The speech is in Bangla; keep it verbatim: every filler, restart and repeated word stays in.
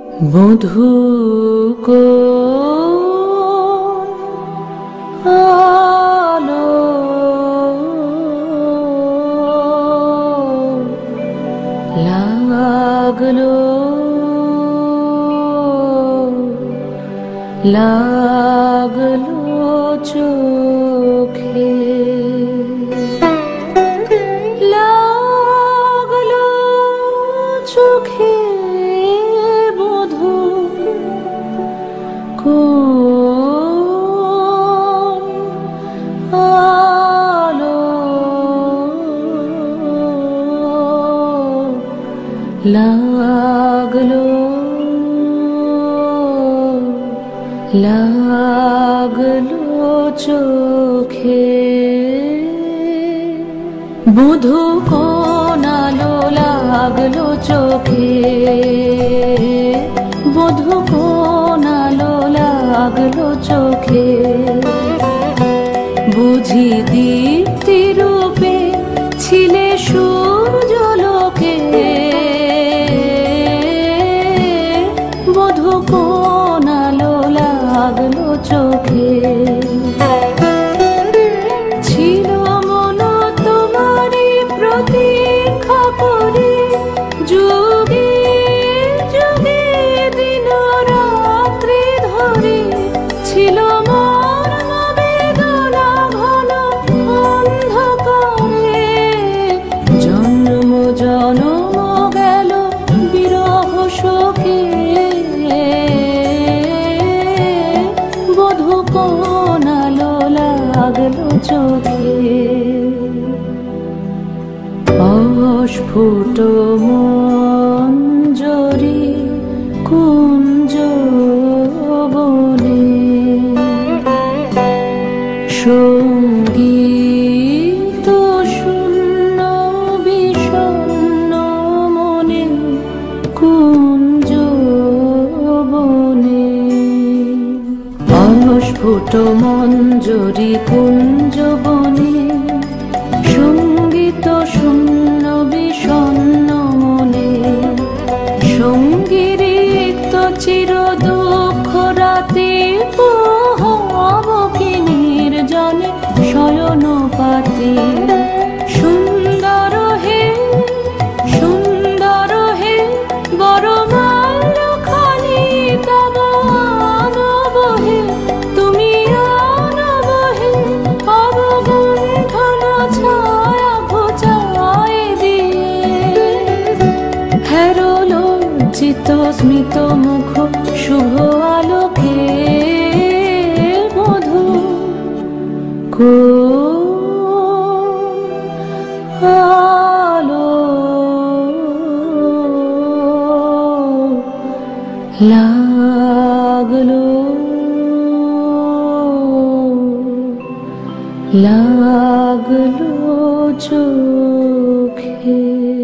বধূ কো আলো লাগলো লাগলো চোখে লাগলো চোখে বধূ কোন আলো লাগলো লাগলো চোখে বধূ কোন আলো লাগলো চোখে বধূ কোন আলো লাগলো চোখে বুঝি দীপ্তি রূপে ছিলে সূর্যলোকে বধূ কোন আলো লাগলো চোখে ছিল মন তোমারই প্রতীক্ষা করে যুগে যুগে দিন রাত্রি ধরে ছিল মর্ম বেদনা ঘন অন্ধকারে জন্ম জনম গেল বিরহ শোকে বধূ কোন আলো লাগলো চোখে অস্ফুট মঞ্জরি কুঞ্জ বনে সঙ্গীত শূন্য বিষণ্ণ মনে কুঞ্জ বনে অস্ফুট মঞ্জরি কুঞ্জ বনে সঙ্গীত শূন্য বিষণ্ণ মনে সঙ্গীরিক্ত চির দুঃখ রাতে হব কি নির্জনে শয়ন পাতে সুন্দর হে সুন্দর হে বড় মাল্যখানি তব আনব হে তুমি আনব হে অবগুণ্ঠন ছায়া ঘোচায় দিয়ে হেরো লজ্জিত স্মিত মুখ শুভ আলোকে বধূ কোন আলো লাগলো লাগলো চোখে।